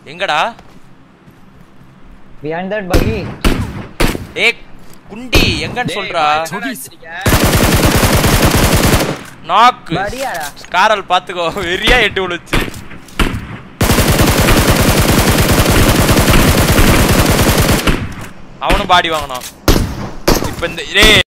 எங்கடா behind that buggy ஏய் குண்டி எங்கன்னு சொல்றா நாக் படியாடா காரல் பாத்துக்கோ வெறியா எட்டு விழுச்சு அவனும் பாடி வாங்கணும் இப்ப இந்த